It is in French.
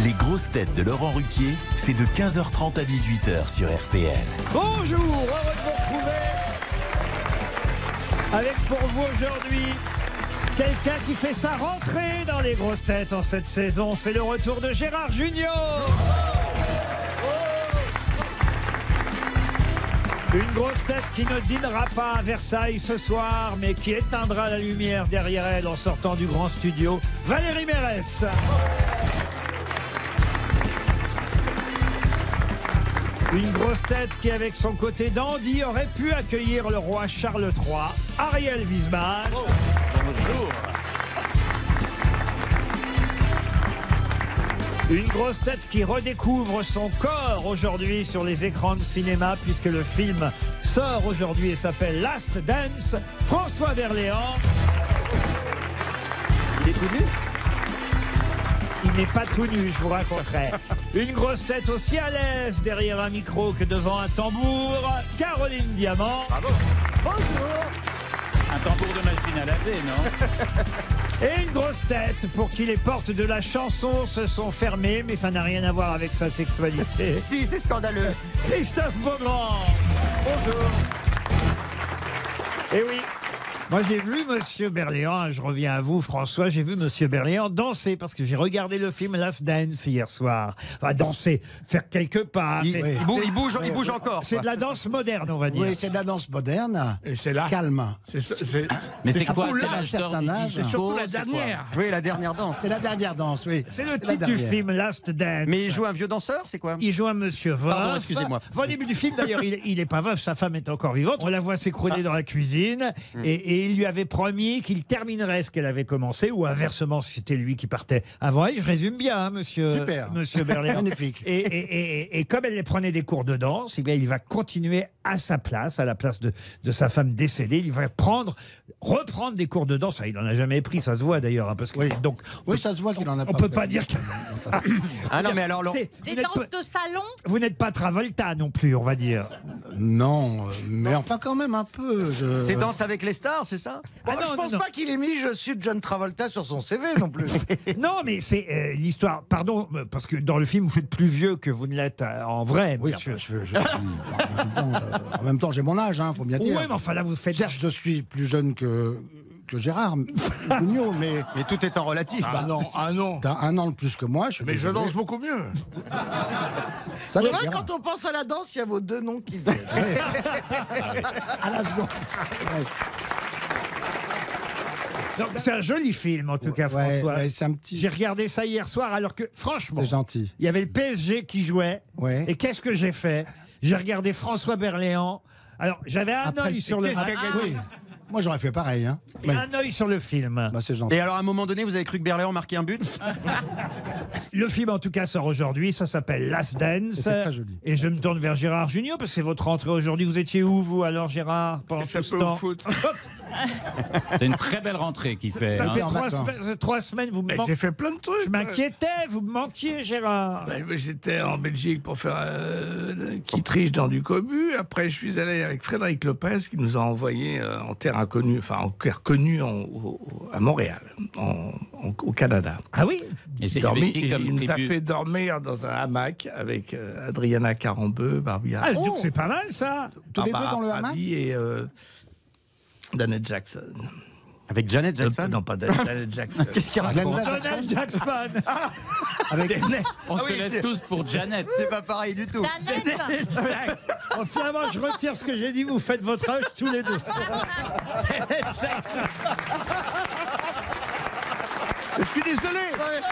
Les grosses têtes de Laurent Ruquier, c'est de 15h30 à 18h sur RTL. Bonjour, heureux de vous retrouver. Avec pour vous aujourd'hui, quelqu'un qui fait sa rentrée dans les grosses têtes en cette saison. C'est le retour de Gérard Junior. Une grosse tête qui ne dînera pas à Versailles ce soir, mais qui éteindra la lumière derrière elle en sortant du grand studio. Valérie Mérès. Une grosse tête qui, avec son côté dandy, aurait pu accueillir le roi Charles III, Ariel Wiesmann. Oh, bonjour. Une grosse tête qui redécouvre son corps aujourd'hui sur les écrans de cinéma, puisque le film sort aujourd'hui et s'appelle Last Dance, François Berléand. Il est tout nu ? Il n'est pas tout nu, je vous raconterai. Une grosse tête aussi à l'aise derrière un micro que devant un tambour, Caroline Diamant. Bravo. Bonjour. Un tambour de machine à laver, non? Et une grosse tête pour qui les portes de la chanson se sont fermées, mais ça n'a rien à voir avec sa sexualité. Si, c'est scandaleux. Christophe Beaugrand. Bonjour. Eh oui. Moi, j'ai vu Monsieur Berléand, je reviens à vous, François, j'ai vu Monsieur Berléand danser, parce que j'ai regardé le film Last Dance hier soir. Enfin, danser, faire quelques pas. Il bouge encore. C'est de la danse moderne, on va dire. Oui, c'est de la danse moderne. Et c'est là. Calme. Mais c'est quoi? surtout là, un certain âge. C'est surtout la dernière. Oui, la dernière danse. C'est la dernière danse, oui. C'est le la titre du dernière. film Last Dance. Mais il joue un vieux danseur, c'est quoi? Il joue un monsieur veuf. Pardon, excusez-moi. Au début du film, d'ailleurs, il n'est pas veuf, sa femme est encore vivante. On la voit s'écrouler dans la cuisine. Et il lui avait promis qu'il terminerait ce qu'elle avait commencé, ou inversement, si c'était lui qui partait avant elle. Je résume bien, hein, monsieur Berléand. Magnifique. Et comme elle prenait des cours de danse, eh bien, il va continuer à sa place, à la place de sa femme décédée. Il va reprendre des cours de danse. Ah, il n'en a jamais pris, ça se voit d'ailleurs. Hein, parce que, Oui. donc, Oui, ça se voit qu'il en a pas. on ne peut pas dire que... Ah non, mais alors... C'est- Des vous n'êtes danses pas- de salon? Vous n'êtes pas Travolta non plus, on va dire. Non, mais enfin quand même un peu. C'est Danse avec les stars, c'est ça? Ah non, je pense non, pas qu'il ait mis Je suis John Travolta sur son CV non plus. Non, mais c'est l'histoire. Pardon, parce que dans le film, vous faites plus vieux que vous ne l'êtes en vrai, Oui, monsieur. enfin, en même temps, j'ai mon âge, faut bien Oui, dire. mais enfin là, vous faites. Certes, je suis plus jeune que Gérard Jugnot, mais Mais tout est en relatif. Ah non, ah non. t'as un an de plus que moi. Mais je danse beaucoup mieux. Ça, C'est c'est vrai, bien. quand on pense à la danse, il y a vos deux noms qui viennent. À la seconde. Ouais. Donc, c'est un joli film, en tout cas, Ouais, François. ouais, c'est un petit. J'ai regardé ça hier soir, alors que, franchement, C'est gentil. il y avait le PSG qui jouait. Ouais. Et qu'est-ce que j'ai fait? J'ai regardé François Berléand. Alors, j'avais un Après, œil sur le match. Oui. Moi, j'aurais fait pareil. Et Oui. un œil sur le film. Bah, c'est gentil. Et alors, à un moment donné, vous avez cru que Berléand marquait un but? Le film, en tout cas, sort aujourd'hui. Ça s'appelle Last Dance. C'est très joli. Et je me tourne vers Gérard Junior, parce que c'est votre rentrée aujourd'hui. Vous étiez où, vous, alors, Gérard, pendant Ça tout ce peut temps? au foot. C'est une très belle rentrée qu'il fait. Ça hein. fait en 3 vacances. semaines, 3 semaines, vous me Mais manquez. j'ai fait plein de trucs. Je m'inquiétais, vous me manquiez, Gérard. J'étais en Belgique pour faire qui triche dans du cobu. Après, je suis allé avec Frédéric Lopez qui nous a envoyé en terre inconnue, enfin en terre connue à Montréal, au Canada. Ah oui? Et c'est avec qui Il comme nous a tribu fait dormir dans un hamac avec Adriana Carambeu, Barbie Ah, donc c'est pas mal, ça. Tous les deux dans le hamac. et Janet Jackson. Avec Janet Jackson? Non, pas Janet Jackson. Qu'est-ce qu'il raconte? Donald Jackson. Avec... On Ah se oui, laisse c'est- tous pour Janet. C'est pas pareil du tout. Danette? Oh, finalement, je retire ce que j'ai dit. Vous faites votre âge tous les deux. Je suis désolé.